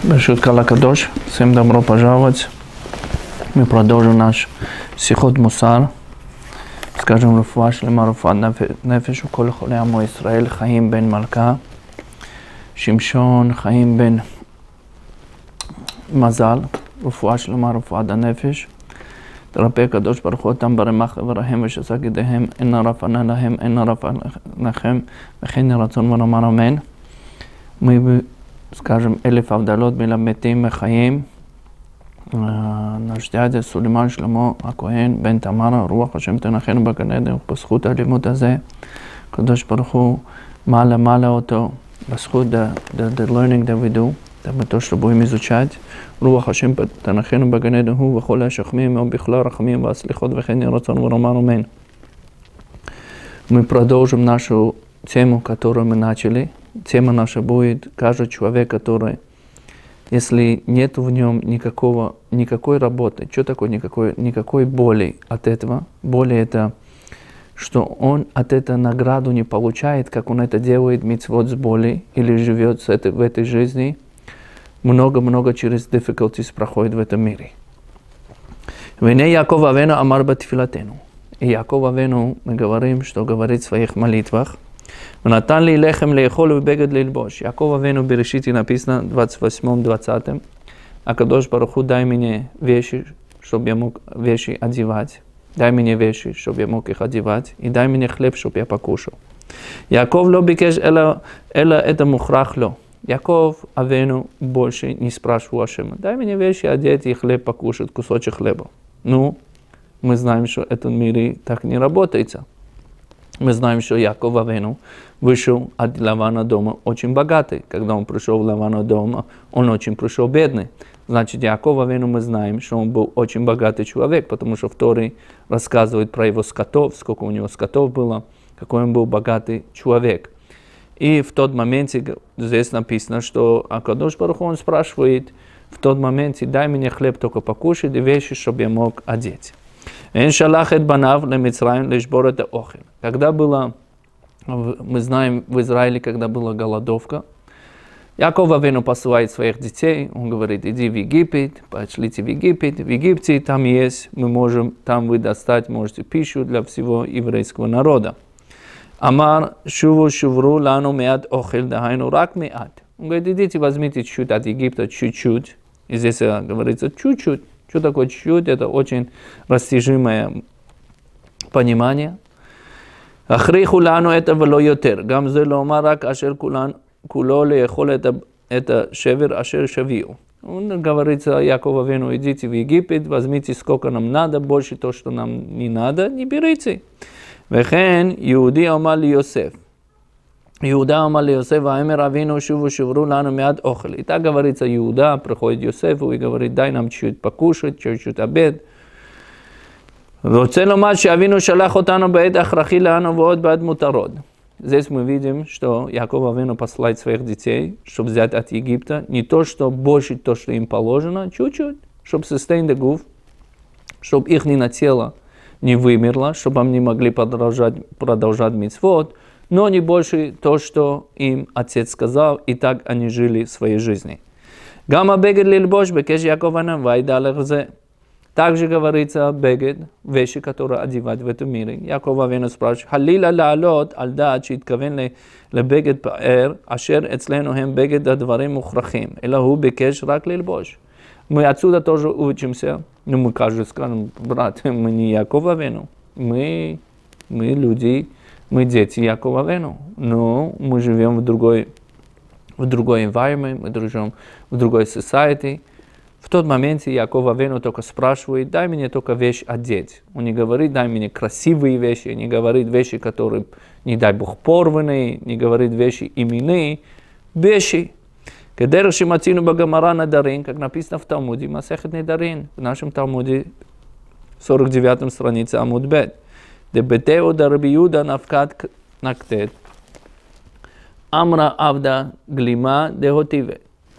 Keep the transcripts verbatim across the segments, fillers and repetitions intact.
Берешит Кала Кадош, всем добро пожаловать. Мы продолжим наш Сихот Мусар. Скажем, Руфуа Шлема Руфуат Нефеш Кол Холе Амо Исраэль Хаим бен Малка, Шимшон Хаим бен Мазал, Руфуа Шлема Руфуат Нефеш. תרפא הקדוש ברוך הוא אותם ברמח וברחם ושסק ידיהם, אין רפנה להם, אין רפנה לכם, וכן ירצון ונאמר אמן. Мы скажем элиф авдалот миламетим мехаим. Наш дядя Сулейман Шломо הכהן בן תמרה, רוח השם תנחנו בגן עדן, ובזכות הלימוד הזה, הקדוש ברוך הוא מעלה מעלה אותו, בזכות the, the, the learning that we do, то, что будем изучать. רוח השם תנחנו בגן עדן הוא וכל השכמים, ובכלל רחמים והסליחות וכן ירצון ונאמר אמן. Мы продолжим нашу тему, которую мы начали. Тема наша будет каждый человек, который, если нет в нем никакого, никакой работы, что такое никакой, никакой боли от этого? Боли это, что он от этого награду не получает, как он это делает, мицвот с боли, или живет с этой, в этой жизни, много-много через difficulties проходит в этом мире. Вене Яков Авену амар батфилатену. И Яков Авену, мы говорим, что говорит в своих молитвах, ונתן לי לחם לאכול ובגד ללבוש. יעקב אבינו בראשית написано двадцать восемь двадцать. הקדוש ברוך הוא дай мне вещи, чтобы я мог вещи одевать. Дай мне вещи, чтобы я мог их одевать. И дай мне хлеб, чтобы я покушал. Яков לא ביקש אלא, אלא это мухрах לו. Яков Авену больше не спрашивал Ашема. Дай мне вещи одеть и хлеб покушать, кусочек хлеба. Ну, мы знаем, что в этом мире так не работает. Мы знаем, что Яков Авену вышел от Лавана дома очень богатый. Когда он пришел в Лавана дома, он очень пришел бедный. Значит, Яков Авену мы знаем, что он был очень богатый человек, потому что в Торе рассказывает про его скотов, сколько у него скотов было, какой он был богатый человек. И в тот момент здесь написано, что Акадош Барух Ху, он спрашивает в тот момент, дай мне хлеб только покушать и вещи, чтобы я мог одеть. Когда было, мы знаем в Израиле, когда была голодовка, Яков Авену посылает своих детей, он говорит, иди в Египет, пошлите в Египет, в Египте там есть, мы можем, там вы достать можете пищу для всего еврейского народа. Амар шуву шувру лану меат охель дахайну рак меат. Он говорит, идите возьмите чуть-чуть от Египта, чуть-чуть, и здесь говорится чуть-чуть. Что такое чуть-чуть? Это очень растяжимое понимание. Ахриху лану это вело йотер. Гамзе лома рак ашер кулан куло леехол это это шевер ашер шавиу. Он говорится Яков Авену, идите в Египет, возьмите сколько нам надо, больше то, что нам не надо, не берите. Вехен Иуди омар ли Йосеф. Иуда омар ли Йосеф, аэмер Авену шуву шувру лану меат охель. И так говорится Иуда, приходит Йосефу и говорит, дай нам чуть-чуть покушать, чуть-чуть обед. רוצה לומר שאבינו שלח אותנו בעת הכרחי לנו ועוד בעת מותרות. Здесь мы видим, что Яков Авену посылает своих детей, чтобы взять от Египта не то, что больше то, что им положено, чуть-чуть, чтобы sustain the goof, чтобы их не на тело не вымерло, чтобы они могли продолжать, продолжать мицвот, но не больше то, что им отец сказал, и так они жили своей жизнью. Гамма бегет лильбош бекеш Якована вайдалерзе. Также говорится бегет, вещи, которые одевать в этом мире. Яков Авену спрашивает, халила лаалот альдат שהתכוון לבגד פאר, אשר אצלנו הם בגד הדברים מוכרחים, אלא הוא ביקש רק ללבוש. Мы отсюда тоже учимся, ну мы каждый скажем, брат, мы не Яков Авену, мы, мы люди, мы дети Якова Авену, но мы живем в другой, в другой environment, мы живем в другой society. В тот момент Яков Авену только спрашивает, дай мне только вещь одеть. Он не говорит, дай мне красивые вещи, не говорит вещи, которые, не дай Бог, порванные, не говорит вещи именные, вещи. Кедер шиматину багамара надарин, как написано в Талмуде, Масехет Недарин, в нашем Талмуде, сорок девятой странице Амуд Бет. Дебетео да Раби Юда навкат нактет. Амра авда глима дехотиве.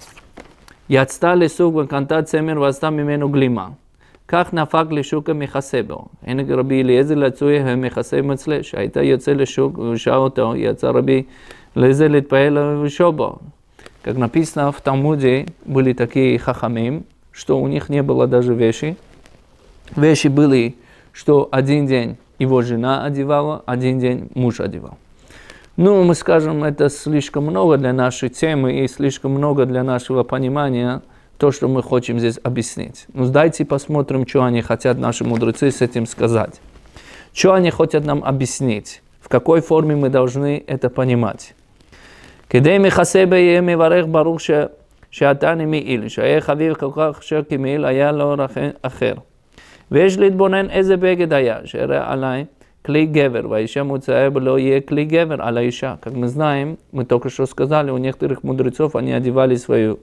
יצתה לסוג וקנתה צמר ועשתה ממנו גלימה. כך נפק לשוק המכסה בו. הנה רבי אליעזר לצוי המכסה מצלה, שהייתה יוצא לשוק ושעה אותו, יצא רבי אליעזר להתפעל לבשו בו. Как написано в Талмуде, были такие хахамим, что у них не было даже вещи. Вещи были, что один день его жена одевала, один день муж одевал. Ну, мы скажем, это слишком много для нашей темы и слишком много для нашего понимания, то, что мы хотим здесь объяснить. Ну, давайте посмотрим, что они хотят, наши мудрецы, с этим сказать. Что они хотят нам объяснить, в какой форме мы должны это понимать. כדי מכסה ביה מברך ברוך שאתני מעיל, שהיה חביב כל כך אשר כמעיל היה לו אחר. ויש להתבונן איזה בגד היה, שהראה עליי כלי גבר, והאישה מוצאה בלא יהיה כלי גבר על האישה. Как мы знаем, мы только что сказали, у некоторых мудрецов они одевали свою,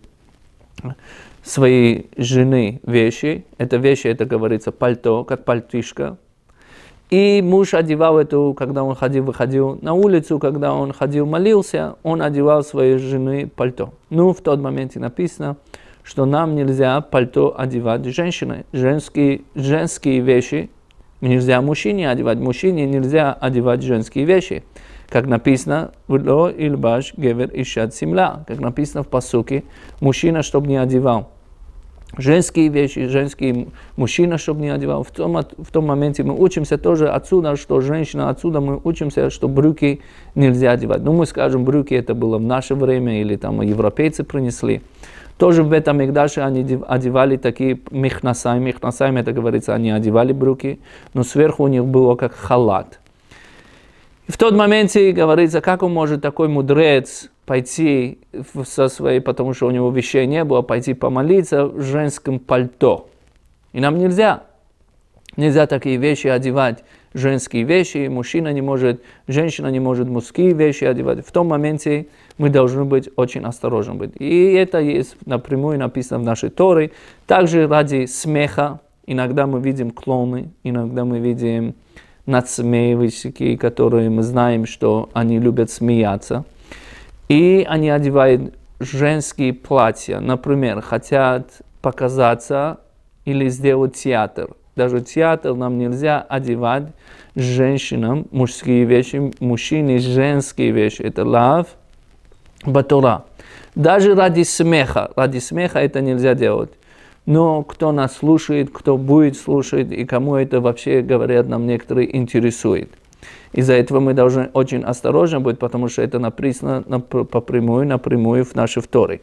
свои жены вещи. Это вещи, это говорится пальто, как пальтишка. И муж одевал эту, когда он ходил, выходил на улицу, когда он ходил, молился, он одевал своей жены пальто. Ну, в тот момент и написано, что нам нельзя пальто одевать женщиной. Женские, женские вещи нельзя мужчине одевать. Мужчине нельзя одевать женские вещи. Как написано, «Вло ильбаш гевер ишат симла». Как написано в пасуке, мужчина, чтобы не одевал женские вещи, женский мужчина, чтобы не одевал. В том, в том моменте мы учимся тоже отсюда, что женщина, отсюда мы учимся, что брюки нельзя одевать. Ну, мы скажем, брюки это было в наше время, или там европейцы принесли. Тоже в этом Микдаше они одевали такие михнасайм. Михнасайм, это говорится, они одевали брюки, но сверху у них было как халат. И в тот моменте говорится, как он может, такой мудрец, пойти со своей, потому что у него вещей не было, пойти помолиться в женском пальто. И нам нельзя. Нельзя такие вещи одевать, женские вещи, мужчина не может, женщина не может мужские вещи одевать. В том моменте мы должны быть очень осторожны быть. И это есть напрямую написано в нашей Торе. Также ради смеха иногда мы видим клоуны, иногда мы видим надсмеивающие, которые мы знаем, что они любят смеяться. И они одевают женские платья, например, хотят показаться или сделать театр. Даже театр нам нельзя одевать женщинам мужские вещи, мужчине женские вещи. Это лав батура. Даже ради смеха, ради смеха это нельзя делать. Но кто нас слушает, кто будет слушать и кому это вообще, говорят нам некоторые, интересует. Из-за этого мы должны очень осторожны быть, потому что это написано напрямую, напрямую в нашей Торе.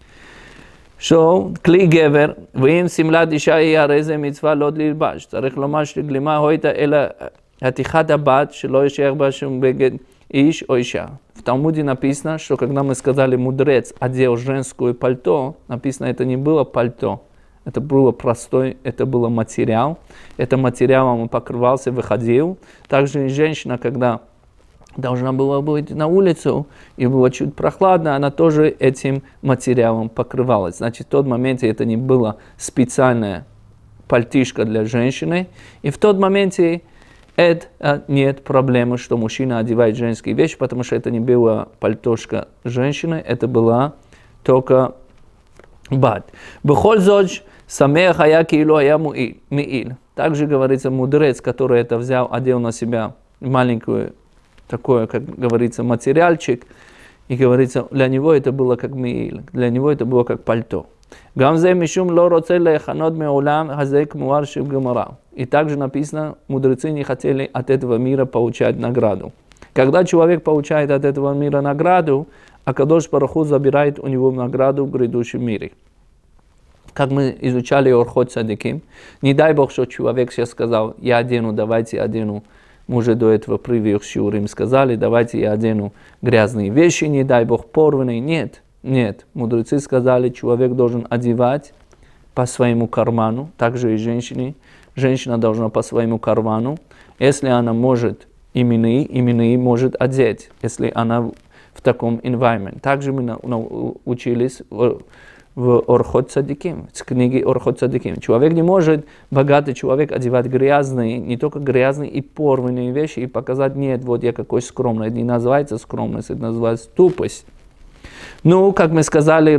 Что כלי גבר, ואם שמלת אישה היא הרי זה מצווה לא ללבש. צריך לומר שגלימה הויתה אלא חתיכת הבת שלא יישאר בה שום בגד איש או אישה. В Талмуде написано, что когда мы сказали мудрец одел женскую пальто, написано, это не было пальто. Это было простой, это был материал. Это материалом он покрывался, выходил. Также и женщина, когда должна была быть на улицу, и было чуть прохладно, она тоже этим материалом покрывалась. Значит, в тот момент это не было специальная пальтишка для женщины. И в тот момент это нет проблемы, что мужчина одевает женские вещи, потому что это не была пальтошка женщины, это была только бат. Бехоль зодж самех ая киилу ая миил. Также говорится, мудрец, который это взял, одел на себя маленькую, такой, как говорится, материальчик, и говорится, для него это было как миил, для него это было как пальто. Гамзе мишум ло роце леханот меулам хазек муар шиб гамара. И также написано, мудрецы не хотели от этого мира получать награду. Когда человек получает от этого мира награду, Акадош Барух Ху забирает у него награду в грядущем мире. Как мы изучали Орхот Садиким, не дай Бог, что человек сейчас сказал, я одену, давайте одену. Мы уже до этого привык Шиурим сказали, давайте я одену грязные вещи, не дай Бог, порванные. Нет, нет. Мудрецы сказали, человек должен одевать по своему карману, также и женщине. Женщина должна по своему карману. Если она может именные, именные может одеть, если она в таком environment. Также мы учились в, в Орхот Цадиким, в книге Орхот Цадиким. Человек не может, богатый человек, одевать грязные, не только грязные и порванные вещи, и показать, нет, вот я какой скромный. Это не называется скромность, это называется тупость. Ну, как мы сказали,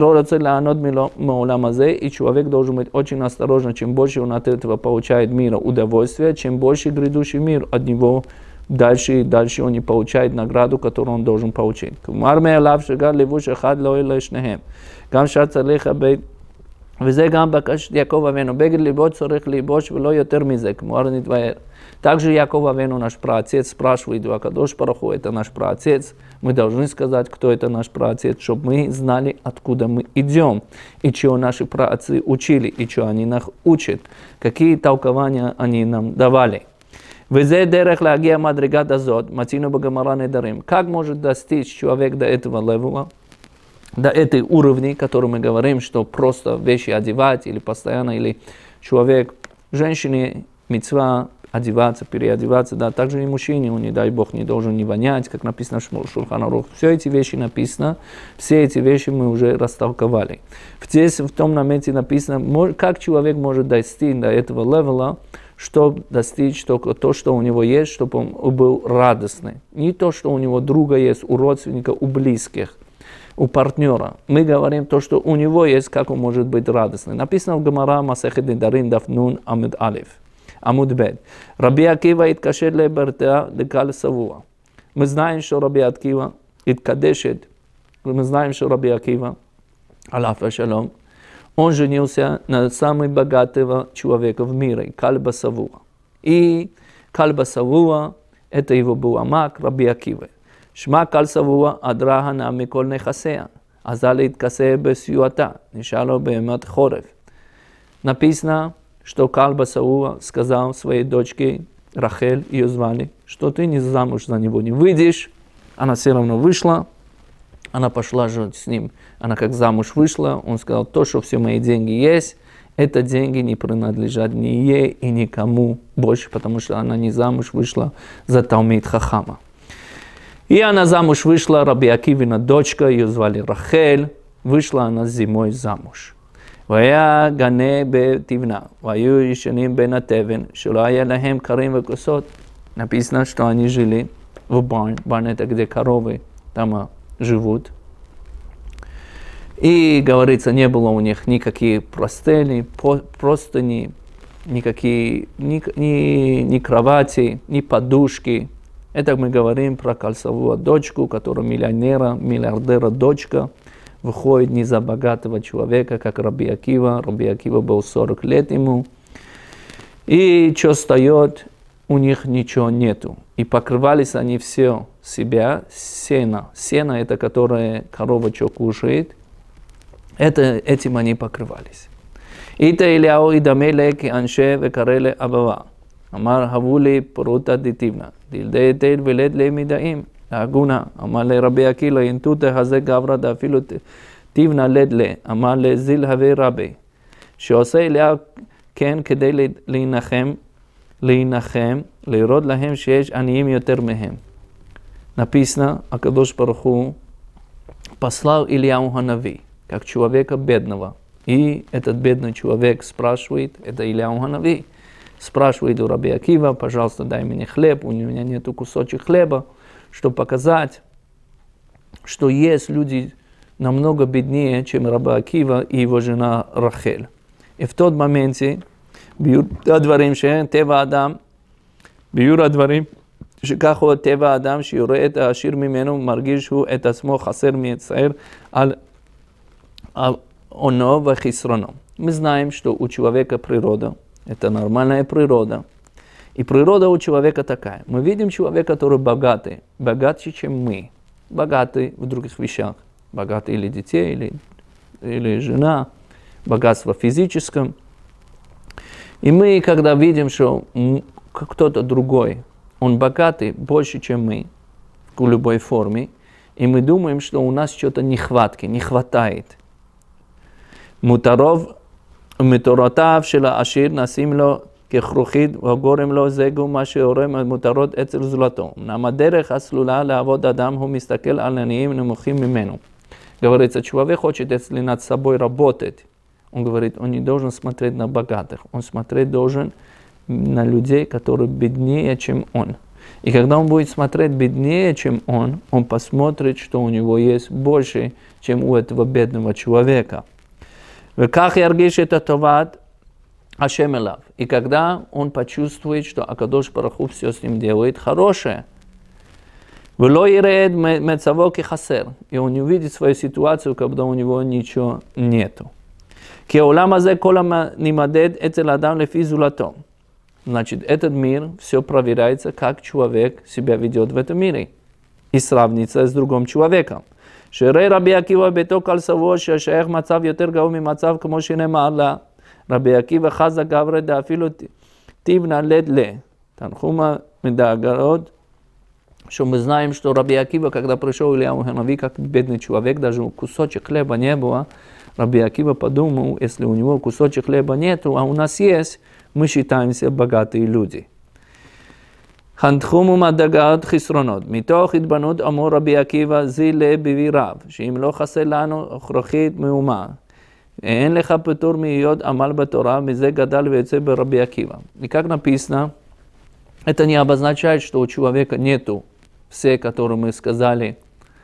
и человек должен быть очень осторожен, чем больше он от этого получает мира удовольствия, чем больше грядущий мир от него дальше и дальше он не получает награду, которую он должен получить. וזה גם בקשת יעקב אבינו, בגד ליבו צריך ללבוש ולא יותר מזה, כמו אר נתבהר. Также Яков Авену, наш праотец, спрашивает у Акадош Баруху, это наш праотец, мы должны сказать, кто это наш праотец, чтобы мы знали, откуда мы идем, и чего наши праотцы учили, и что они нас учат, какие толкования они нам давали. וזה דרך להגיע מדרגת הזאת, מצינו בגמרא נדרים. Как может достичь человек до этого левела? До этой уровня, который мы говорим, что просто вещи одевать или постоянно, или человек, женщине мицва одеваться, переодеваться, да, также и мужчине, он, не дай Бог, не должен не вонять, как написано в Шулхан Арух. Все эти вещи написано, все эти вещи мы уже растолковали. Здесь в том моменте написано, как человек может достичь до этого левела, чтобы достичь только то, что у него есть, чтобы он был радостный. Не то, что у него друга есть, у родственника, у близких, у партнера. Мы говорим то, что у него есть, как он может быть радостный. Написано в Гемара Масехет Недарим Даф Нун Амуд Алиф. Амуд Бет. Раби Акива иткашет лебертеа декаль савуа. Мы знаем, что Раби Акива иткадешет. Мы знаем, что Раби Акива, Аллах шалом, он женился на самого богатого человека в мире, Кальба Савуа. И Кальба Савуа, это его был амак Раби Акива. Шма Каль Савуа адрахана миколь нехасея. Азали иткасея бесюата. Нишало бемат хорев. Написано, что Кальба Савуа сказал своей дочке Рахель, ее звали, что ты не замуж за него не выйдешь. Она все равно вышла. Она пошла жить с ним. Она как замуж вышла, он сказал, то, что все мои деньги есть, это деньги не принадлежат ни ей и никому больше, потому что она не замуж вышла за Талмид Хахама. И она замуж вышла, Раби Акивина дочка, ее звали Рахель, вышла она зимой замуж. והיה גנה בתבנה, והיו ישנים בין התבן, שלא היה להם קרים וכוסות. Написано, что они жили в барне, барн это где коровы там живут. И, говорится, не было у них никаких простыни, простыни, никакие, ни, ни, ни кровати, ни подушки. Это мы говорим про Кальсовую дочку, которая миллионера, миллиардера дочка, выходит не за богатого человека, как Раби Акива. Раби Акива был сорок лет ему. И что встает, у них ничего нету. И покрывались они все себя сено. Сено это которое корова что кушает. Это, этим они покрывались. Ита Ильяу и Дамелек Анше Векареле Абава. Амар Хавули Прута Дитивна. Дилде Тейл Велед Лемидаим. Агуна. Амар Ле Раби Акила Интуте Хазе Гавра Дафилу Тивна Ледле. Амар Ле Зил Хаве Раби. שעושה אליה כן כדי להנחם, להנחם, לראות להם שיש עניים יותר מהם. Написано, Акадош Барух Ху послал Ильяу Ханави, как человека бедного. И этот бедный человек спрашивает, это Ильяу Ханави, спрашивает у Раби Акива, пожалуйста, дай мне хлеб, у меня нету кусочек хлеба, чтобы показать, что есть люди намного беднее, чем Раби Акива и его жена Рахель. И в тот момент, ביור הדברים שאין טבע האדם, ביור הדברים שכך הוא טבע האדם שיורה את העשיר ממנו, מרגיש הוא את עצמו חסר מצער על оно וחסרונו. Мы знаем, что у человека природа, это нормальная природа. И природа у человека такая. Мы видим человека, который богатый, богаче, чем мы. Богатый в других вещах. Богатый или детей, или, или жена. Богатство физическом. И мы, когда видим, что кто-то другой, он богатый больше, чем мы, в любой форме, и мы думаем, что у нас что-то нехватки, не хватает. מותרוב ומתורותיו של העשיר נשים לו ככרוכית וגורם לו זגו מה שעורם המותרות אצל זולתו. אמנם הדרך הסלולה לעבוד אדם הוא מסתכל על עניים נמוכים ממנו. Говорится, человек хочет, если над собой работать, он говорит, он не должен смотреть на богатых, он смотреть должен на людей, которые беднее, чем он. И когда он будет смотреть беднее, чем он, он посмотрит, что у него есть больше, чем у этого бедного человека. וכך ירגיש את הטובת Ашем элав. И когда он почувствует, что Акадош Барух Ху все с ним делает хорошее, вело иред мецаво ки хасер, и он не увидит свою ситуацию, когда у него ничего нету. Ки олам азе кола нимадед эцел адам лефи зулато. Значит, этот мир все проверяется, как человек себя ведет в этом мире, и сравнится с другим человеком. Шерей Раби Акива бето калсаво, шешех мацав йотер гау мимацав, кмо шинемар ла. Раби Акива хаза гавре да афилу тивна лед ле. Танхума медагарод, что мы знаем, что Раби Акива, когда пришел Ильяу Ханави, как бедный человек, даже кусочек хлеба не было, Раби Акива подумал, если у него кусочек хлеба нету, а у нас есть, мы считаемся богатые люди. Хантхуму мадагад хисронот. Митох идбанут амо Раби Акива зиле бивирав. Шим ло хасе лану хрохит меума. Эн леха петур мийод амал батора, мизе гадал вейце бе Раби Акива. И как написано, это не обозначает, что у человека нету все, которые мы сказали,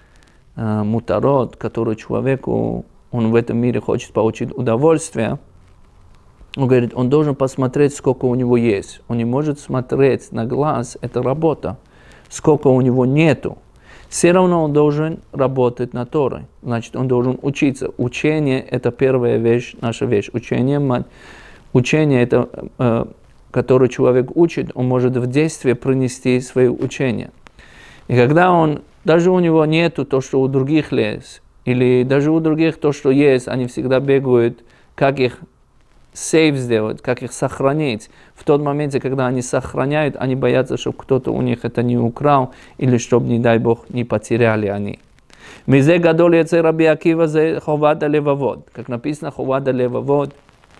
мутарот, который человеку, он в этом мире хочет получить удовольствие. Он говорит, он должен посмотреть, сколько у него есть. Он не может смотреть на глаз, это работа. Сколько у него нету. Все равно он должен работать на Торе. Значит, он должен учиться. Учение – это первая вещь, наша вещь. Учение, учение – это, э, которое человек учит, он может в действие принести свое учение. И когда он, даже у него нету то, что у других есть, или даже у других то, что есть, они всегда бегают, как их сейв сделать, как их сохранить. В тот момент, когда они сохраняют, они боятся, чтобы кто-то у них это не украл, или чтобы, не дай Бог, не потеряли они. Мизе гадол яце Раби Акива зе ховада левавод. Как написано, ховада левавод.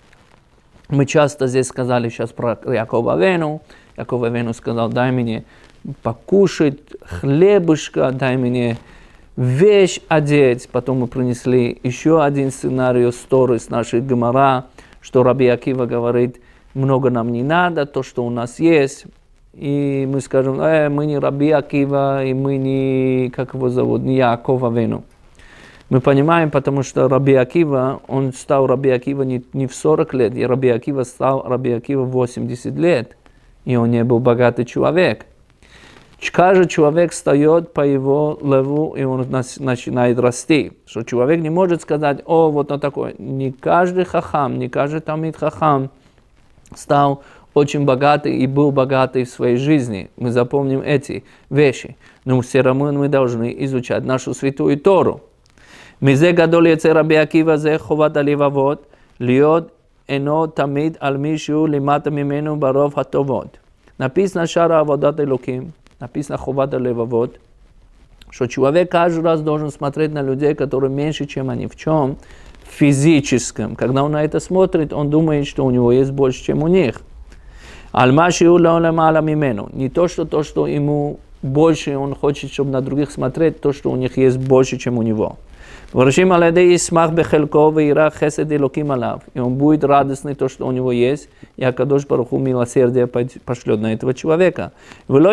Мы часто здесь сказали сейчас про Якова Авину. Яков Авину сказал, дай мне покушать хлебушка, дай мне вещь одеть. Потом мы принесли еще один сценарий Торы с нашей Гемара, что Раби Акива говорит, много нам не надо, то, что у нас есть. И мы скажем, э, мы не Раби Акива, и мы не, как его зовут, не Яков Авину. Мы понимаем, потому что Раби Акива, он стал Раби Акива не, не в сорок лет, и Раби Акива стал Раби Акива в восемьдесят лет, и он не был богатый человек. Каждый человек встает по его леву, и он начинает расти. Что человек не может сказать, о, вот он такой. Не каждый хахам, не каждый тамид хахам стал очень богатый и был богатый в своей жизни. Мы запомним эти вещи. Но все равно мы должны изучать нашу святую Тору. Мизе гадол яце Раби Акива зе ховат аливавот, льот эно тамид аль мишу лимата мимену баров хатовот. Написано шара аводат элоким. Написано ховада левавод, что человек каждый раз должен смотреть на людей, которые меньше, чем они. В чем? В физическом. Когда он на это смотрит, он думает, что у него есть больше, чем у них. Не то, что то, что ему больше, он хочет, чтобы на других смотреть, то, что у них есть больше, чем у него. И он будет радостный то, что у него есть, и Акадош Барух Ху милосердие пошлет на этого человека. И он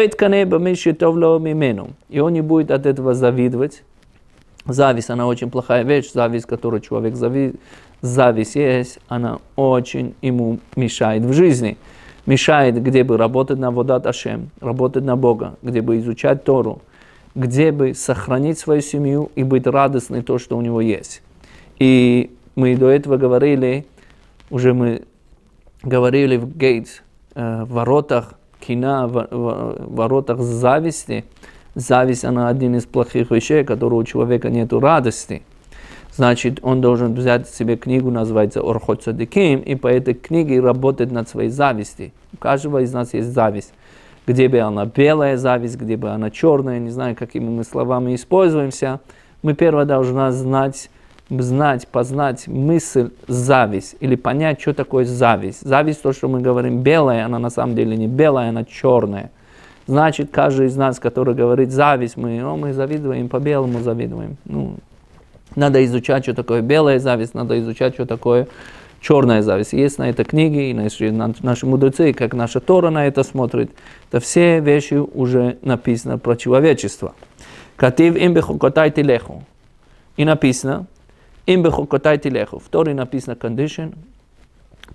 не будет от этого завидовать. Зависть, она очень плохая вещь, зависть, которую человек зави... зависть есть, она очень ему мешает в жизни. Мешает, где бы работать на Аводат Ашем, работать на Бога, где бы изучать Тору, где бы сохранить свою семью и быть радостным то, что у него есть. И мы до этого говорили, уже мы говорили в Гейтс, э, в воротах кина, в, в воротах зависти. Зависть, она один из плохих вещей, которого у человека нет радости. Значит, он должен взять себе книгу, называется Орхот Цадиким, и по этой книге работать над своей завистью. У каждого из нас есть зависть. Где бы она белая зависть, где бы она черная, не знаю, какими мы словами используемся. Мы первое должны знать, знать, познать мысль зависть, или понять, что такое зависть. Зависть, то, что мы говорим белая, она на самом деле не белая, она черная. Значит, каждый из нас, который говорит зависть, мы, о, мы завидуем, по-белому завидуем. Ну, надо изучать, что такое белая зависть, надо изучать, что такое черная зависть. Есть на это книги, и наши, наши мудрецы, как наша Тора на это смотрит. Это все вещи уже написано про человечество. Катив им бехукотай тилеху. И написано, им бехукотай тилеху. В Торе написано condition,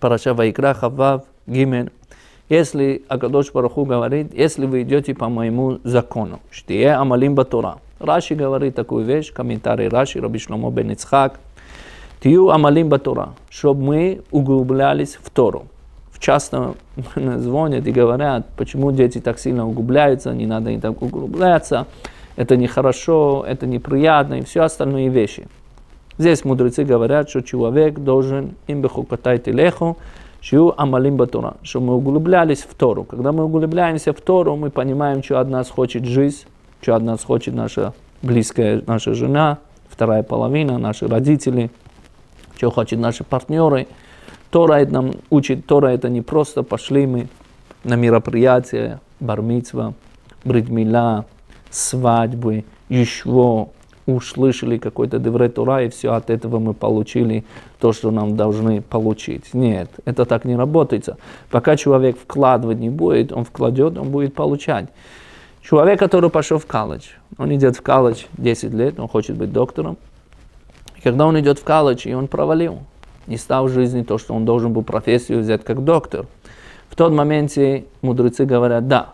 Параша Вайкра, Хавав, Гимен. Если Акадош Барух Ху говорит, если вы идете по моему закону, штие амалим батора. Раши говорит такую вещь, комментарий Раши, Раби Шломо бен Ицхак. Тию амалим батора, чтобы мы углублялись в Тору. В частном звонят и говорят, почему дети так сильно углубляются, не надо им так углубляться, это нехорошо, это неприятно и все остальные вещи. Здесь мудрецы говорят, что человек должен им бехукатай телеху, шию амалим батора, чтобы мы углублялись в Тору. Когда мы углубляемся в Тору, мы понимаем, что от нас хочет жизнь, что от нас хочет наша близкая, наша жена, вторая половина, наши родители, что хотят наши партнеры. Тора это нам учит, Тора это не просто пошли мы на мероприятия, бар-мицва, брит-миля, свадьбы, еще услышали какой-то деврей Тора, и все от этого мы получили то, что нам должны получить. Нет, это так не работает. Пока человек вкладывать не будет, он вкладет, он будет получать. Человек, который пошел в колледж, он идет в колледж десять лет, он хочет быть доктором. И когда он идет в колледж, и он провалил, не стал в жизни то, что он должен был профессию взять как доктор. В тот момент мудрецы говорят, да,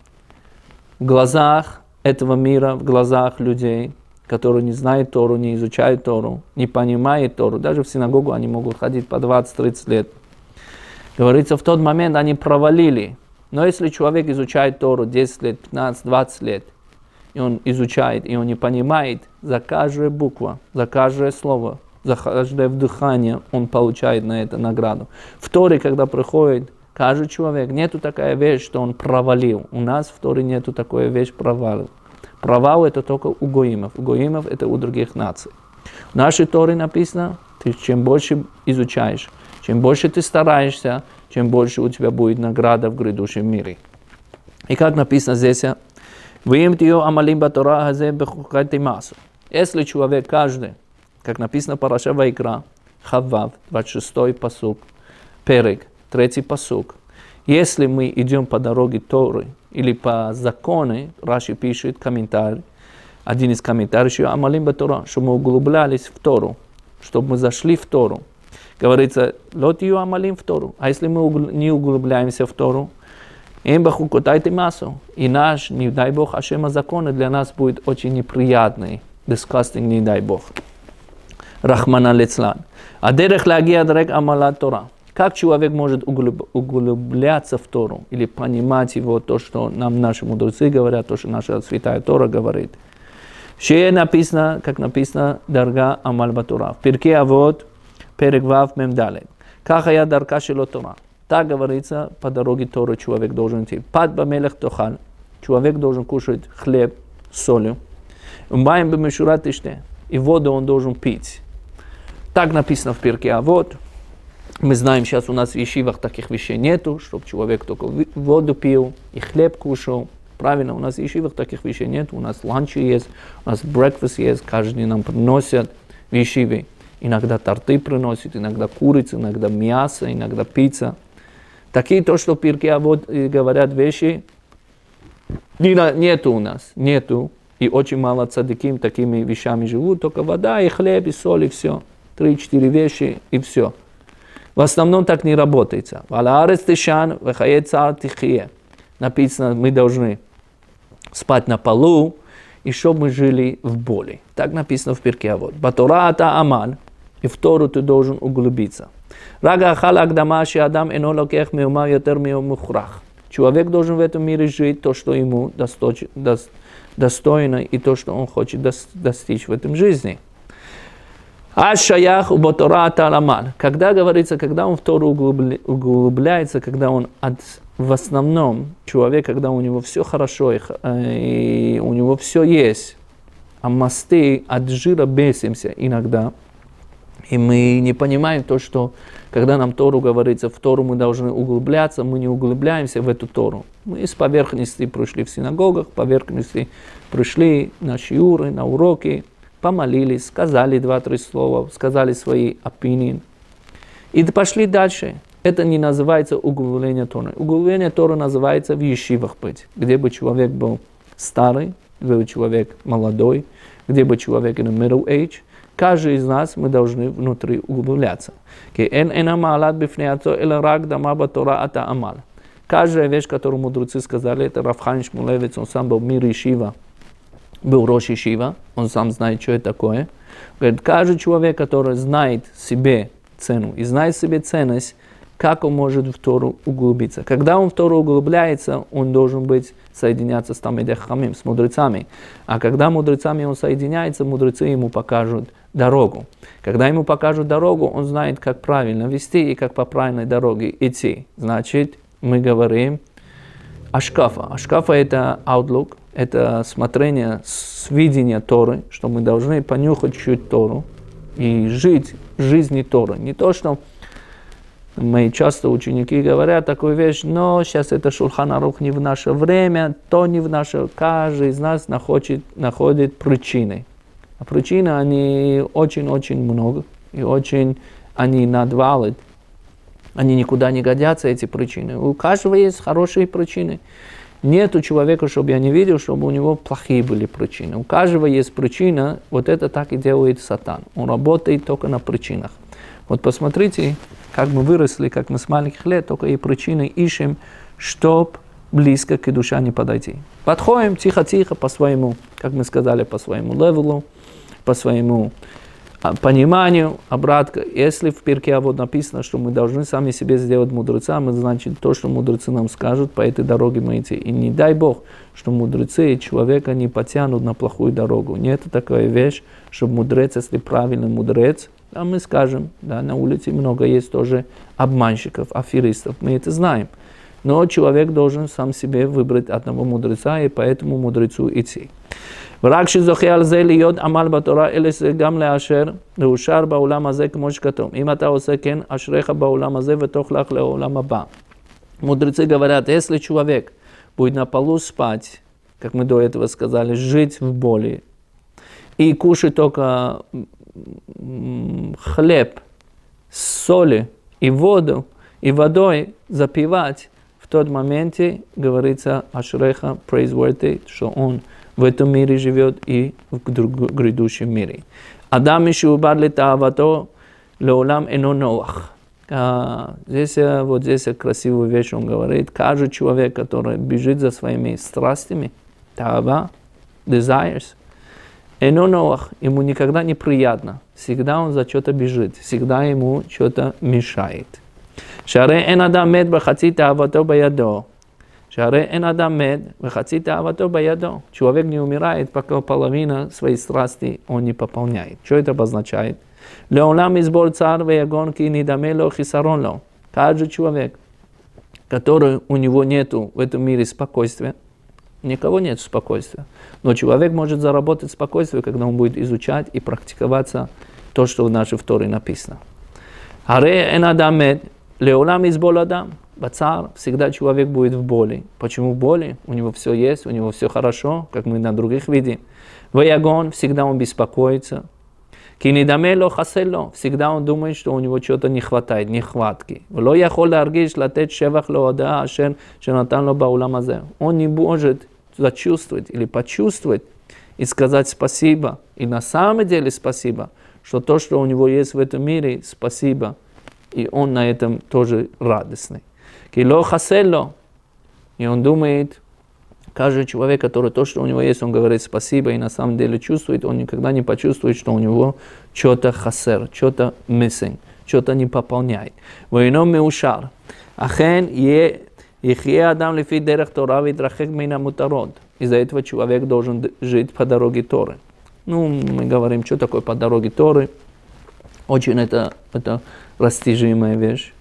в глазах этого мира, в глазах людей, которые не знают Тору, не изучают Тору, не понимают Тору, даже в синагогу они могут ходить по двадцать-тридцать лет. Говорится, в тот момент они провалили. Но если человек изучает Тору десять лет, пятнадцать, двадцать лет, и он изучает, и он не понимает, за каждую букву, за каждое слово, за каждое вдыхание он получает на это награду. В Торе, когда приходит каждый человек, нету такая вещь, что он провалил. У нас в Торе нету такой вещь провал. Провал это только у гоимов. У гоимов это у других наций. В нашей Торе написано, ты чем больше изучаешь, чем больше ты стараешься, чем больше у тебя будет награда в грядущем мире. И как написано здесь, если человек каждый, как написано Параша Вайкра, Хавав, двадцать шестой пасук, Перек, третий пасук. Если мы идем по дороге Торы или по закону, Раши пишет комментарий, один из комментариев, что амалим батора, чтобы мы углублялись в Тору, чтобы мы зашли в Тору. Говорится, лотию амалим в Тору. А если мы не углубляемся в Тору, им бахукотайте массу. И наш, не дай Бог, Ашема законы для нас будет очень неприятный, disgusting, не дай Бог. Рахмана лицлан. А дерех лагия дерек амала Тора. Как человек может углубляться в Тору или понимать его, то, что нам наши мудрецы говорят, то, что наша святая Тора говорит. Шее написано, как написано, дарга амаль батора. В Пирке Авот, Перек Вав Мемдалет. Кахая дарка шело Тора. Так говорится, по дороге Торы человек должен идти. Пад бамелех тохаль. Человек должен кушать хлеб с солью. Умбаем бемешурат иште. И воду он должен пить. Так написано в Пирке Авот. Мы знаем, сейчас у нас в ешивах таких вещей нету, чтобы человек только воду пил и хлеб кушал. Правильно, у нас в ешивах таких вещей нет. У нас ланчи есть, у нас брекфаст есть, каждый день нам приносят в ешиве. Иногда торты приносят, иногда курица, иногда мясо, иногда пицца. Такие то, что в Пирке Авот говорят вещи, нету у нас, нету. И очень мало цадиким такими вещами живут, только вода и хлеб, и соль, и все. Три-четыре вещи, и все. В основном так не работает. Написано, мы должны спать на полу, и чтобы мы жили в боли. Так написано в Пирке Авот. Батора ата амаль, и в Тору ты должен углубиться. Рага ахала агдамаши адам эно локех меума ятер меумухрах. Человек должен в этом мире жить то, что ему достойно, и то, что он хочет достичь в этом жизни. Аш-шаях у-батора ата-аламаль. Когда говорится, когда он в Тору углубляется, когда он от, в основном человек, когда у него все хорошо, и, и у него все есть, а мосты от жира бесимся иногда, и мы не понимаем то, что когда нам Тору говорится, в Тору мы должны углубляться, мы не углубляемся в эту Тору. Мы с поверхности пришли в синагогах, поверхности пришли на шиуры, на уроки, помолились, сказали два-три слова, сказали свои opinion. И пошли дальше. Это не называется углубление Торы. Углубление Торы называется в ешивах быть, где бы человек был старый, где бы человек молодой, где бы человек in the middle age, Каждый из нас, мы должны внутри углубляться. Каждая вещь, которую мудрецы сказали, это Рав Хаим Шмулевец, он сам был в мире Ишива, был Рош Ишива, он сам знает, что это такое. Говорит, каждый человек, который знает себе цену и знает себе ценность, как он может в Тору углубиться. Когда он в Тору углубляется, он должен быть соединяться с Талмидей Хахамим, с мудрецами. А когда мудрецами он соединяется, мудрецы ему покажут дорогу. Когда ему покажут дорогу, он знает, как правильно вести и как по правильной дороге идти. Значит, мы говорим ашкафа. Ашкафа – это outlook, это смотрение с видения Торы, что мы должны понюхать чуть Тору и жить жизнью Торы. Не то, что мои часто ученики говорят такую вещь, но сейчас это Шулхан Арух не в наше время, то не в наше. Каждый из нас находит, находит причины. А причины, они очень-очень много, и очень они надвалят. Они никуда не годятся, эти причины. У каждого есть хорошие причины. Нету человека, чтобы я не видел, чтобы у него плохие были причины. У каждого есть причина, вот это так и делает Сатан. Он работает только на причинах. Вот посмотрите, как мы выросли, как мы с маленьких лет, только и причины ищем, чтоб близко к душе не подойти. Подходим тихо-тихо по своему, как мы сказали, по своему левелу, по своему пониманию, обратно. Если в Пиркей Авот написано, что мы должны сами себе сделать мудреца, мы, значит, то, что мудрецы нам скажут, по этой дороге мы идти. И не дай Бог, что мудрецы человека не потянут на плохую дорогу. Нет такой вещи, чтобы мудрец, если правильный мудрец, а мы скажем, да, на улице много есть тоже обманщиков, аферистов, мы это знаем. Но человек должен сам себе выбрать одного мудреца и по этому мудрецу идти. ורק שזוכה על זה להיות עמל בתורה, אלא זה גם לאשר, לאושר בעולם הזה כמו שכתוב. אם אתה עושה כן, אשריך בעולם הזה ותוכלך לעולם הבא. Мудрецы говорят, если человек будет на полу спать, как мы до этого сказали, жить в боли и кушать только хлеб, соли и воду, и водой запивать, в тот моменте говорится ашреха, praiseworthy, что он в этом мире живет и в грядущем мире. Адам мишубар летавато леолам эно ноах. Здесь, вот здесь красивую вещь он говорит. Каждый человек, который бежит за своими страстями, тава, desires, эно ноах, ему никогда не приятно. Всегда он за что-то бежит, всегда ему что-то мешает. Шаре эн адам мед бахаци тавато баядо. Шаре эн адам мед бахаци тавато баядо. Человек не умирает, пока половина своей страсти он не пополняет. Что это обозначает? Леолам избор цар веягон ки нидамело хисаронло. Каждый человек, который у него нету в этом мире спокойствия, никого нет спокойствия. Но человек может заработать спокойствие, когда он будет изучать и практиковаться то, что в нашей Торе написано. Аре эн адам мед леолам избор адам. Бацар, всегда человек будет в боли. Почему в боли? У него все есть, у него все хорошо, как мы на других видим. Ваягон, всегда он беспокоится. Кинидамело хасело, всегда он думает, что у него что-то не хватает, нехватки. Вло яхол аргиш латет шевах лоада ашер шенатан ло баулам азе. Он не может зачувствовать или почувствовать и сказать спасибо. И на самом деле спасибо, что то, что у него есть в этом мире, спасибо. И он на этом тоже радостный. Кило хасело. И он думает, каждый человек, который то, что у него есть, он говорит спасибо и на самом деле чувствует, он никогда не почувствует, что у него что-то хасер, что-то missing, что-то не пополняет. Воином меушар. Ахен ехе адам лифи дерех Тора витрахек мина мутарод. Из-за этого человек должен жить по дороге Торы. Ну, мы говорим, что такое по дороге Торы. Очень это, это растяжимая вещь.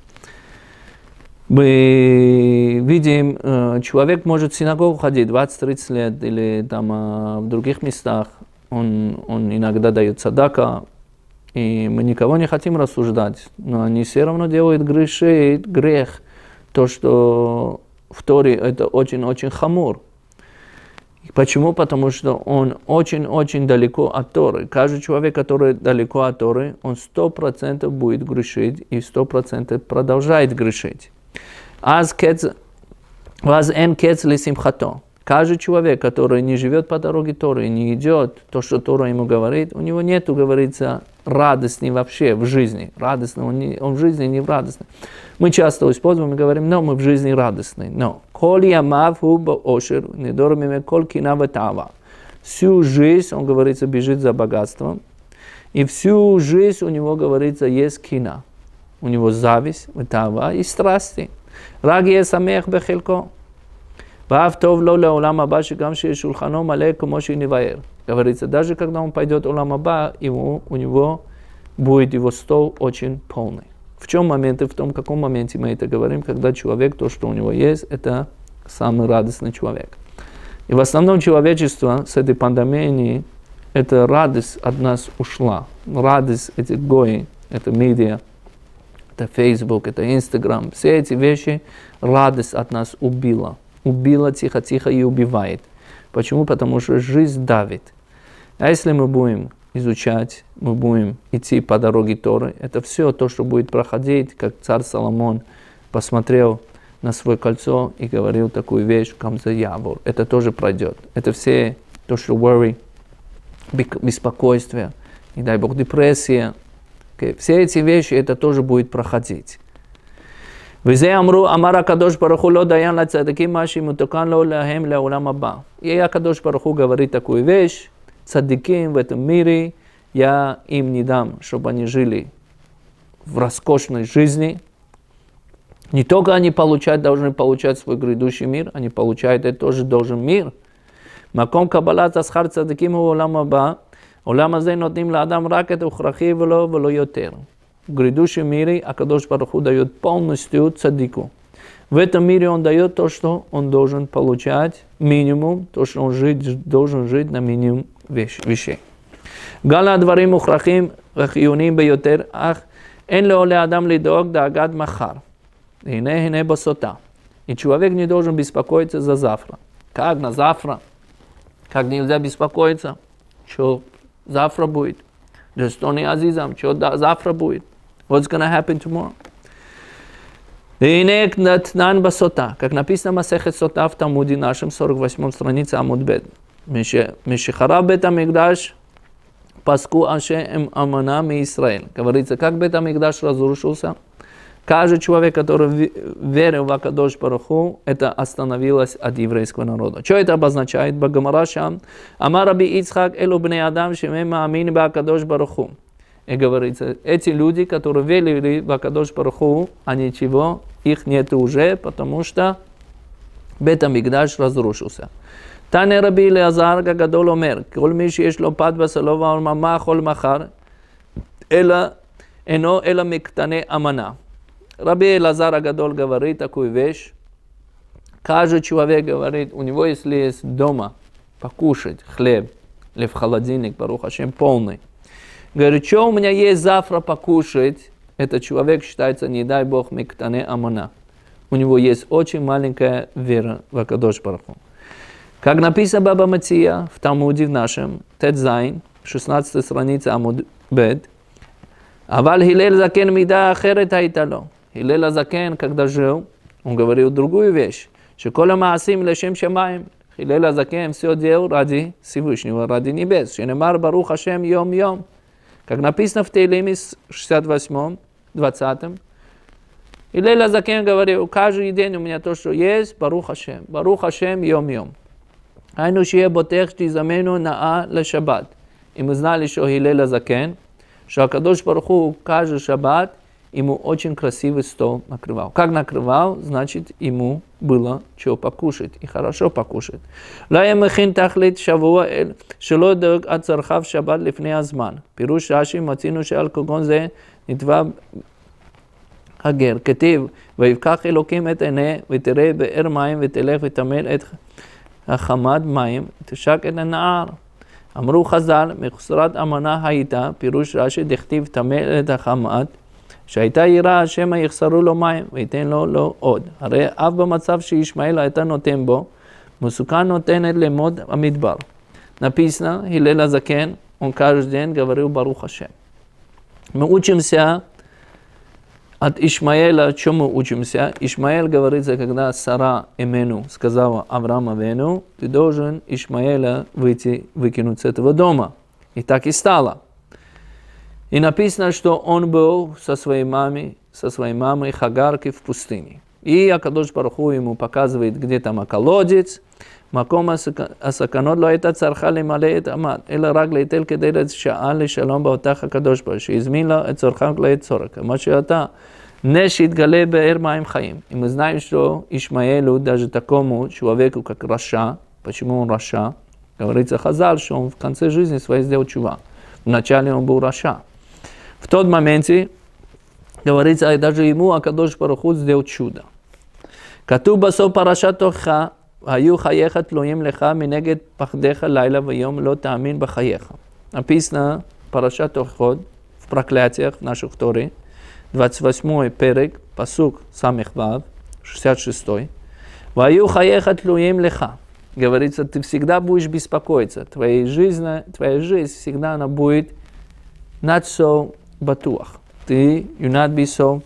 Мы видим, человек может в синагогу ходить двадцать-тридцать лет или там в других местах. Он, он иногда дает садака, и мы никого не хотим рассуждать, но они все равно делают греши, грех. То, что в Торе это очень-очень хамур. Почему? Потому что он очень-очень далеко от Торы. Каждый человек, который далеко от Торы, он сто процентов будет грешить и сто процентов продолжает грешить. Аз эн кец ли симхато. Каждый человек, который не живет по дороге Торы, не идет то, что Тора ему говорит, у него нету, говорится, радостный вообще в жизни. Радостный, он, не, он в жизни не радостный. Мы часто используем и говорим, но мы в жизни радостны. Но коли ямав хуба ошер, недормиме кол кинава тава. Всю жизнь, он говорится, бежит за богатством. И всю жизнь у него, говорится, есть кина. У него зависть, тава и страсти. Раги самех бехелько. Говорится, даже когда он пойдет в Олам Аба, ему, у него будет его стол очень полный. В чем момент и в том, каком моменте мы это говорим, когда человек, то, что у него есть, это самый радостный человек. И в основном человечество с этой пандемией, эта радость от нас ушла. Радость этих гои, это медиа, это Facebook, это Instagram. Все эти вещи радость от нас убила. Убила тихо-тихо и убивает. Почему? Потому что жизнь давит. А если мы будем изучать, мы будем идти по дороге Торы, это все то, что будет проходить, как царь Соломон посмотрел на свое кольцо и говорил такую вещь, камза явор. Это тоже пройдет. Это все то, что worry, беспокойство, не дай Бог, депрессия. Okay. Все эти вещи, это тоже будет проходить. וזה אמרו, אמר הקדוש ברוך הוא לא דיין לצדיקים מה שמתוקן לו להם לעולם הבא. И הקדוש ברוך הוא говорит такую вещь, цадиким в этом мире я им не дам, чтобы они жили в роскошной жизни. Не только они получать, должны получать свой грядущий мир, они получают это тоже должен мир. מקום קבלת השכר צדיקים הוא עולם הבא, עולם הזה נותנים לאדם רק את ההכרחי ולא ולא יותר. В грядущем мире Акадош Барух Ху дает полностью цадику. В этом мире он дает то, что он должен получать, минимум, то, что он жить, должен жить на минимум вещей. Гала дворим ухрахим חיוניים ביותר, אך אין לו לאדם לדאוג דאגת מחר. הנה הנה בסוטה. И человек не должен беспокоиться за завтра. Как на завтра? Как нельзя беспокоиться? Что завтра будет? Достони азизам, что завтра будет? What's going to happen tomorrow? והנה נתנן בסוטה, как написано מסכת סוטה в Талмуде нашем, сорок восьмой странице Амуд бет. משחרב бет המקדש, פסקו השם אמנה מישראל. Говорится, как бет המקדש разрушился, каждый человек, который верил в Акадош Барух Ху, это остановилось от еврейского народа. Что это обозначает? Багамара шам, Амар Раби Ицхак элу бней адам шемем маамин ба Акадош Барух Ху. И говорится, эти люди, которые верили в Акадош Барух Ху, а ничего, их нет уже, потому что бет המקדש разрушился. תנא רבי אלעזר הגדול אומר, כל מי שיש לו פת בשרו ועממה כל מחר, אלא אינו אלא מקטני אמנה. Раби Элазар Агадол говорит такую вещь. Каждый человек говорит, у него если есть дома покушать хлеб, или в холодильник, Барух Ашем, полный. Говорит, что у меня есть завтра покушать, этот человек считается, не дай Бог, миктане амана. У него есть очень маленькая вера в Акадош Барух Ху. Как написано Баба Мация в Талмуде в нашем, Тет Зайн, шестнадцатой странице Амуд бет, Аваль Хилель закен мида ахерет айтало. Хилель Азакен, когда жил, он говорил другую вещь, что коля маасим лешем шамаим. Хилель Азакен все делал ради Всевышнего, ради небес. Шенемар Барух Ашем йом-йом. Как написано в Тейлиме шестьдесят восьмом, двадцатом. Хилель Азакен говорил, каждый день у меня то, что есть, Барух Ашем. Барух Ашем йом-йом. Айну шие ботех тизамену наа лешаббат. И мы знали, что Хилель Азакен, что Акадош Барух Ху каждый шаббат ему очень красивый стол накрывал. Как накрывал, значит, ему было что покушать, и хорошо покушать. Лая мехин тахлит шавуа эль, шело дог ад цархав шаббат лифней азман. Пируш Раши מצאנו שעל כגון זה נתבע הגר. כתיב, ויבקח אלוקים את עיני, ותראה באר מים, ותלך ותמל את החמד מים, תשק את הנהר. אמרו חז"ל, מחוסרת אמנה הייתה, פירוש רש"י דכתיב תמל את החמד, שהייתה יראה שמא יחסרו לו מים ויתן לו לא עוד. הרי אף במצב שישמעאל הייתה נותן בו, מסוכן נותנת למוד המדבר. Написано, Хилель Азакен, он каждый день говорил Барух Ашем. Мы учимся От Ишмаэля о чем мы учимся? Ишмаэль говорится, когда Сара Эмену сказала Аврааму Авину, ты должен Ишмаэля выйти, выкинуть с этого дома. И так и стало. И написано, что он был со своей мамой, со своей мамой Хагаркой в пустыне. И Акадош Барух Ху ему показывает, где там колодец. מקום הסכנות לא הייתה צריכה למלא את עמד, אלא רק ליתל כדי לשעה לשלום באותך הקדוש ברוך הוא, שהזמין לו את צורכם כלי צורך, כמו שאתה נס שהתגלה באר מים חיים. И мы знаем, что Ишмаэлю даже такому человеку, как Раша, почему он Раша? Говорится Хазаль, что он в конце жизни своей сделал чува. Вначале он был Раша. В тот момент, говорится, даже ему Акадош Барух Ху сделал чудо. כתוב בסוף פרשת תוכחה, היו חייך תלויים לך מנגד פחדיך לילה ויום לא תאמין בחייך. Написано Парашат Тохот в проклятиях в наших Торе, двадцать восьмой перек, пасук самих вав, шестьдесят шестой. Ваю хаеха тлуем леха. Говорится, ты всегда будешь беспокоиться. Твоя жизнь, твоя жизнь всегда она будет not so бatuах. Ты, you not be so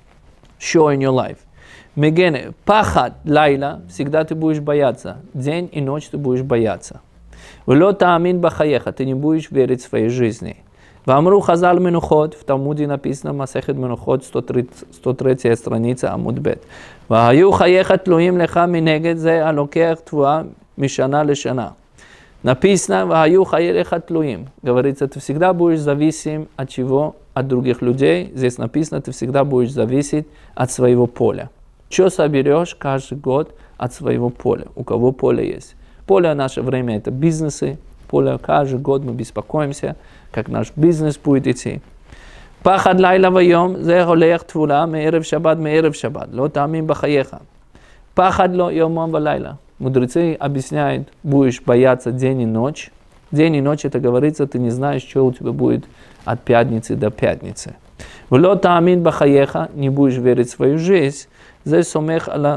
sure in your life. Мегене, пахат лайла, всегда ты будешь бояться. День и ночь ты будешь бояться. Вло таамин бахаеха, ты не будешь верить в своей жизни. Вамру хазал менухот, в Талмуде написано Масехет менухот, сто третья страница, Амуд бет. Ваю хаеха тлуим леха минегет зе алокех твуа мишана лешана. Написано Ваю хаеха тлуим. Говорится, ты всегда будешь зависим от чего? От других людей. Здесь написано, ты всегда будешь зависеть от своего поля. Что соберешь каждый год от своего поля? У кого поле есть? Поле в наше время это бизнесы. Поле каждый год мы беспокоимся, как наш бизнес будет идти. Пахад лайла вайом, зе холех твула, меэрев шаббат, меэрев шаббат. Ло таамин бахаеха. Пахад ло йомом валайла. Мудрецы объясняют, будешь бояться день и ночь. День и ночь это говорится, ты не знаешь, что у тебя будет от пятницы до пятницы. Ло таамин бахаеха, не будешь верить в свою жизнь. Зе сомех ала,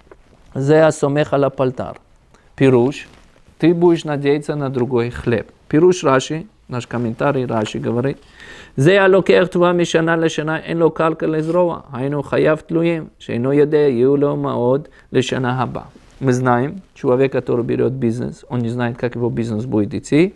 зе асомех ала палтар. Пируш, ты будешь надеяться на другой хлеб. Пируш Раши, наш комментарий Раши говорит, зе алокех твуа мишана лешана эн ло калка лезроа, хайну хаяв тлуем, шейно яде юло маод лешана хаба. Мы знаем, человек, который берет бизнес, он не знает, как его бизнес будет идти,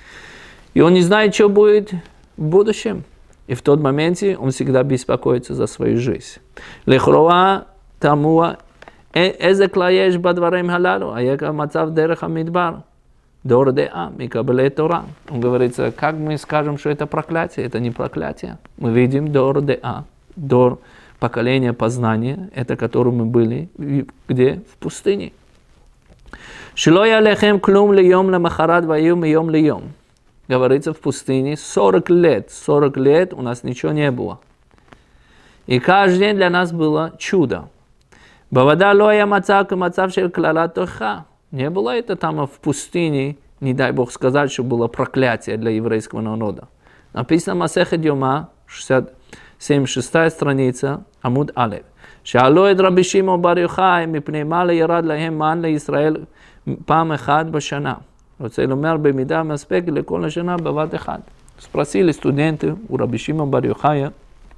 и он не знает, что будет в будущем. И в тот момент он всегда беспокоится за свою жизнь. Лехроа тамуа איזה כלי יש בדברים הללו? היה מצב דרך המדבר. דור דעה, מקבלי תורה. Он говорится, как мы скажем, что это проклятие? Это не проклятие. Мы видим дор деа, дор поколения познания, это которым мы были, где? В пустыне. שלא יהיה לכם כלום ליום למחרת והיו מיום ליום. Говорится в пустыне сорок лет. сорок лет у нас ничего не было. И каждый день для нас было чудо. Бавада лоя мацав мацав шель клала тоха. Не было это там в пустыне, не дай Бог сказать, что было проклятие для еврейского народа. Написано Масехет Йома, шестьдесят семь, шестая страница, Амуд Алев. שאלו את רבי שמעון בר יוחאי מפני מה לירד להם מן לישראל פעם אחת בשנה. רוצה לומר במידה מספקת לכל השנה בבת אחת. Спросили студенты у Раби Шимона бар Йохая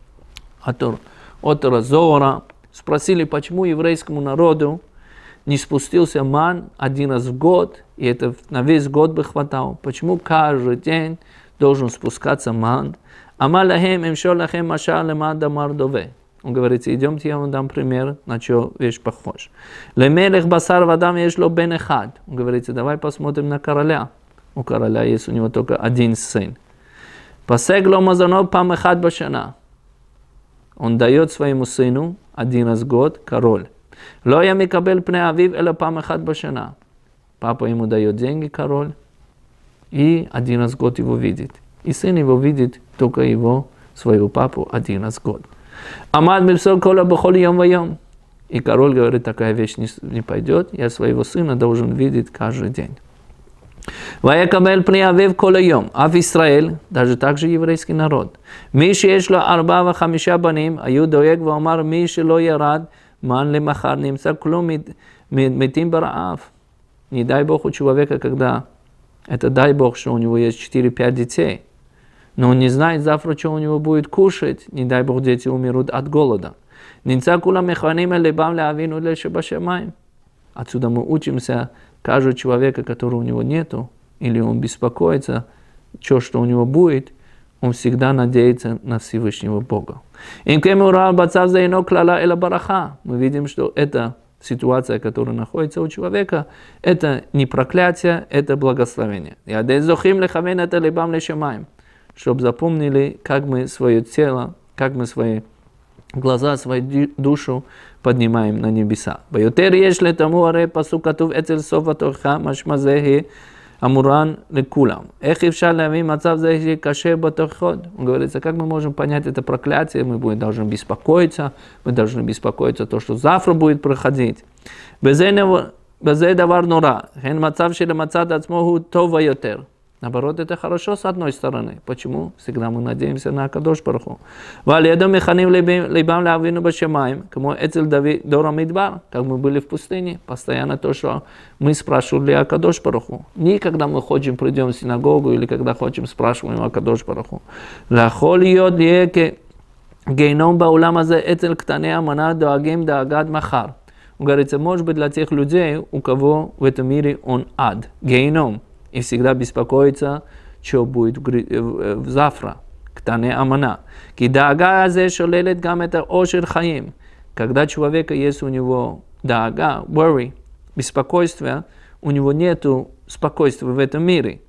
от Разора, спросили, почему еврейскому народу не спустился ман один раз в год, и это на весь год бы хватало. Почему каждый день должен спускаться ман? Амар лахем имшол лахем машал леман дамар дове. Он говорит, идемте, я вам дам пример, на что вещь похож. Лемелех басар вадам ешло бен эхад. Он говорит, давай посмотрим на короля. У короля есть у него только один сын. Пасегло мазанов пам эхад башана. Он дает своему сыну один раз в год король. Ло я микабель пне авив эла пам эхад башана. Папа ему дает деньги, король, и один раз в год его видит. И сын его видит только его, своего папу, один раз в год. Амад мипсол кола бахол йом вайом. И король говорит, такая вещь не, не пойдет, я своего сына должен видеть каждый день. ויקבל פני אביו כל היום, אף ישראל, даже также еврейский народ. מי שיש לו ארבעה וחמישה בנים, היו דואג ואומר, מי שלא ירד, מן למחר נמצא כלום מתים ברעב. Не дай Бог у человека, когда это дай Бог, что у него есть четыре-пять детей. Но он не знает завтра, что у него будет кушать, не дай Бог, дети умерут от голода. Отсюда мы учимся, каждого человека, которого у него нету, или он беспокоится, что, что у него будет, он всегда надеется на Всевышнего Бога. Мы видим, что эта ситуация, которая находится у человека, это не проклятие, это благословение. Чтобы запомнили, как мы свое тело, как мы свои глаза, свою душу поднимаем на небеса. Амуран лекулам. Эх, ившар лави мацав зэхи каше батаход. Он говорится, как мы можем понять это проклятие? Мы будем должны беспокоиться, мы должны беспокоиться то, что завтра будет проходить. Безэ давар нора. Хен мацав шеля мацад ацмоху това йотер. Наоборот, это хорошо с одной стороны. Почему? Всегда мы надеемся на Акадош Баруху. Валеда механим либам лавину башемаем, кому эцель дора мидбар, как мы были в пустыне, постоянно то, что мы спрашивали о Акадош Баруху. Не когда мы хотим, придем в синагогу, или когда хотим, спрашиваем о Акадош Баруху. Лахол йод лиеке гейном баулам азе эцель ктане амана доагем даагад махар. Говорится, может быть, для тех людей, у кого в этом мире он ад, гейном. И всегда беспокоится, что будет в завтра. Ктане амана. Кидаага азе шолелет гам это ошер хаим. Когда человека есть у него даага, worry, беспокойство, у него нету спокойствия в этом мире.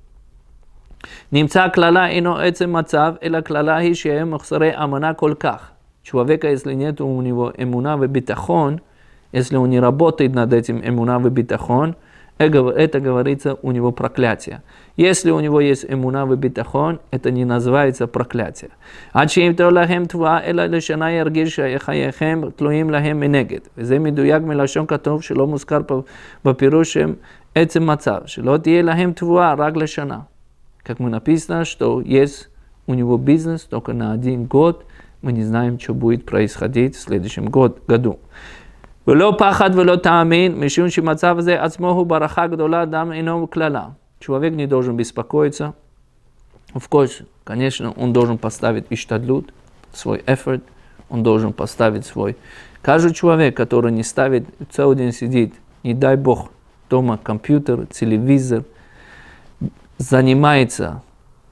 Нимца клала ино эцем мацав, эла клала хи шеем махсаре амана колках. Человека, если нету у него эмуна в битахон, если он не работает над этим эмуна в битахон, это говорится у него проклятие. Если у него есть эмуна в битахон, это не называется проклятие. Ачим то лахем тва эла лешана яргиш шаяхаехем тлуим лахем менегет. וזה מדויק מלשון כתוב שלא מוזכר בפירוש עצם מצב, שלא תהיה להם תבואה רק לשנה. Как мы написано, что есть у него бизнес только на один год, мы не знаем, что будет происходить в следующем год, году. ולא פחד ולא תאמין, משום שמצב הזה עצמו הוא ברכה גדולה, דם אינו כללה. Человек не должен беспокоиться. В course, конечно, он должен поставить иштадлут, свой effort, он должен поставить свой. Каждый человек, который не ставит, целый день сидит, не дай Бог, дома компьютер, телевизор, занимается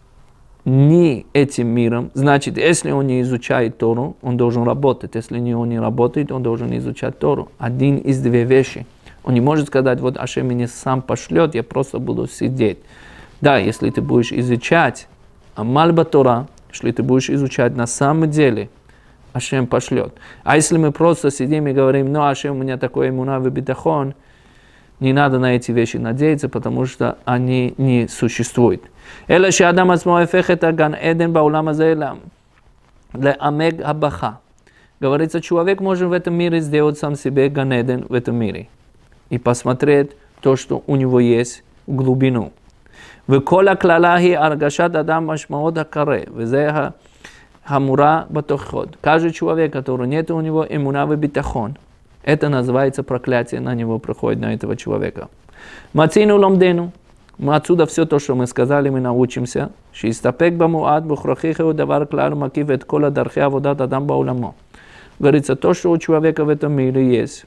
не этим миром, значит, если он не изучает Тору, он должен работать. Если он не работает, он должен изучать Тору. Один из две вещи. Он не может сказать, вот Ашем меня сам пошлет, я просто буду сидеть. Да, если ты будешь изучать Амальба Тора, если ты будешь изучать на самом деле, Ашем пошлет. А если мы просто сидим и говорим, ну, Ашем, у меня такой иммуна в битахон, не надо на эти вещи надеяться, потому что они не существуют. אלא שאדם עצמו הפך את הגן עדן בעולם הזה לעמק הבכה. Говорится, человек может в этом мире сделать сам себе ган эден в этом мире и посмотреть то, что у него есть в глубину. וכל הכללה היא הרגשת אדם משמעות הקרא, וזה המורה בתוכחות. Каждый человек, который нет у него эмуна в битахон, это называется проклятие, на него проходит, на этого человека. Мацину ломдену. Мы отсюда все то, что мы сказали, мы научимся. Шистапек бамуад бухрахихеу давар клар макив эт кола дархе аводат адам бауламо. Говорится, то, что у человека в этом мире есть.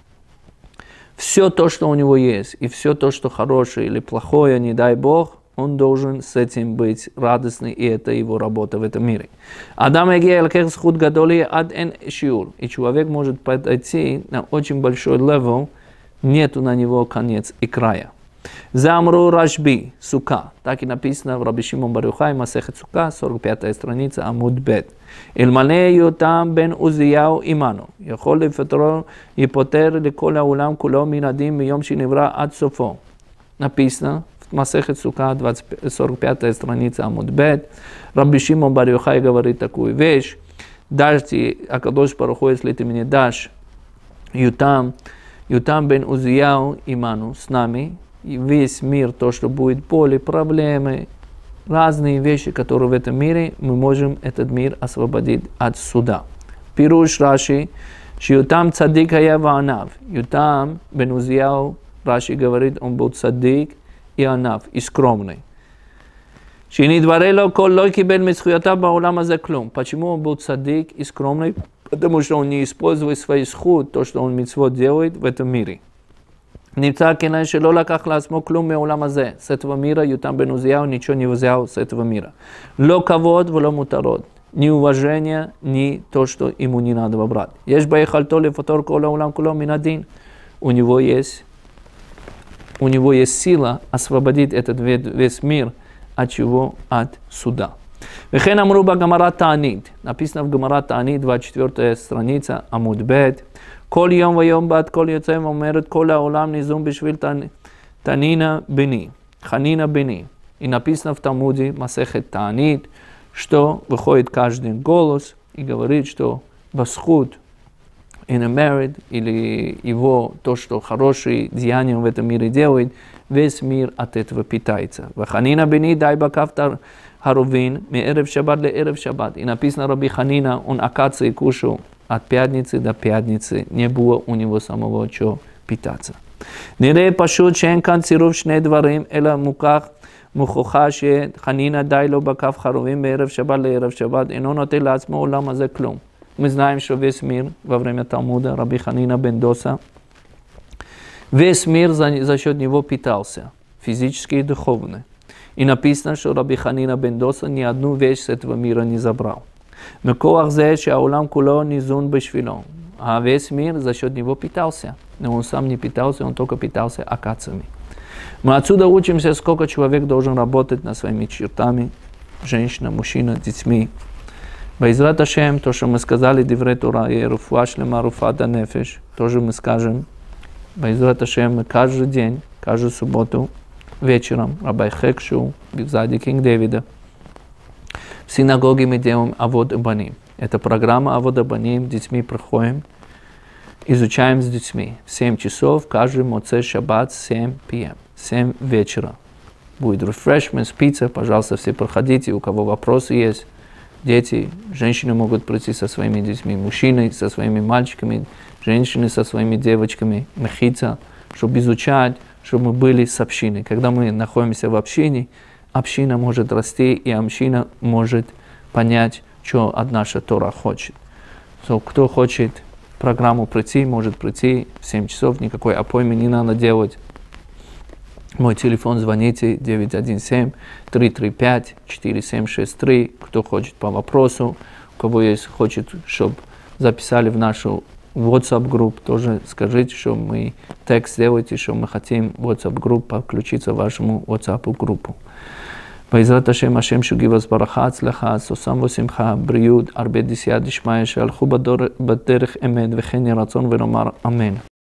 Все то, что у него есть, и все то, что хорошее или плохое, не дай Бог, он должен с этим быть радостный, и это его работа в этом мире. Адам эгея лакех схуд гадоли ад эн шиур. И человек может подойти на очень большой левел, нету на него конец и края. Замру Рашби, Сука. Так и написано в Раби Шимон бар Йохай, Масехет Сука, сорок пятая страница, Амуд Бет. Илмане Йотам бен Узияу иману. יכול לפטרו, ייפטר לכל העולם כולו מנדים מיום שנברא עד סופו. Написано в Масехет Сука, сорок пятая страница, Амуд Бет. Раби Шимон бар Йохай говорит такую вещь. Дашьте, Акадош Барух Ху, если ты мне дашь, Ютам, Ютам бен Узияу иману, с нами, и весь мир, то, что будет боли, проблемы, разные вещи, которые в этом мире, мы можем этот мир освободить от суда. Пируш Раши, Ютам цадик хая ваанав. Ютам бен Узияу, Раши говорит, он был цадик и анав, и скромный. Шинидварело кол лой кибель мицхуята баулама за клум. Почему он был цадик и скромный? Потому что он не использует свой схуд, то, что он мицвот делает в этом мире. С этого мира Ютам бен Узияу ничего не взял с этого мира. Ло кавод, вло мутарод. Ни уважения, ни то, что ему не надо брать. Есть баихальтоли фоторку ола улам кулом минадин. У него есть, у него есть сила освободить этот весь мир от чего? От суда. Вехен амруба гамара таанит. Написано в гамара таанит, двадцать четвёртая страница, амуд бет. Кол йом вайом бат, кол йоцем омерет, кол аулам низум бешвил танина бени. Ханина бени. И написано в Талмуде, масехет таанит, что выходит каждый голос и говорит, что басхуд in a married, или его, то, что хорошие деяния в этом мире делает, весь мир от этого питается. Ваханина бени дай бакафтар харувин, ми эрев шаббат ле эрев шаббат. И написано Раби Ханина, он акации кушал от пятницы до пятницы, не было у него самого что питаться. Нире пашут шен кан цирув шне дварим, эла муках, מוכחה שחנינה די לו בקף חרובים בערב שבת לערב שבת, אינו נוטל לעצמו עולם הזה כלום. Мы знаем, что весь мир во время Талмуда, Раби Ханина бен Доса, весь мир за, за счет него питался, физически и духовно. И написано, что Раби Ханина бен Доса ни одну вещь с этого мира не забрал. מכוח זה שהעולם כולו ניזון בשבילו. А весь мир за счет него питался. Но он сам не питался, он только питался акациями. Мы отсюда учимся, сколько человек должен работать над своими чертами, женщина, мужчина, детьми. Байзрат Ашем, то, что мы сказали, Диврей Тора, и руфуа шлема руфата нефеш, тоже мы скажем. Байзрат Ашем, мы каждый день, каждую субботу, вечером, Рабай Хекшу, сзади Кинг Дэвида, в синагоге мы делаем Авод Баним. Это программа Авод Баним, детьми проходим, изучаем с детьми. В семь часов, каждый моцей шаббат, семь пи эм. семь вечера. Будет refreshment, пицца, пожалуйста, все проходите, у кого вопросы есть. Дети, женщины могут прийти со своими детьми, мужчины со своими мальчиками, женщины со своими девочками, мехица, чтобы изучать, чтобы мы были с общиной. Когда мы находимся в общине, община может расти, и община может понять, что от наша Тора хочет. So, кто хочет программу прийти, может прийти в семь часов, никакой аппоинтмент не надо делать. Мой телефон, звоните девять один семь три три пять четыре семь шесть три. Кто хочет по вопросу, у кого есть, хочет, чтобы записали в нашу WhatsApp-группу, тоже скажите, что мы текст сделайте, что мы хотим в WhatsApp-группу подключиться в вашему WhatsApp-группу. בעזרת השם, השם שגיבס ברכה, הצלחה, ששון ושמחה, בריאות, הרבה דסייעתא דשמיא, שהלכו בדרך אמת וכן יהי רצון ונאמר אמן.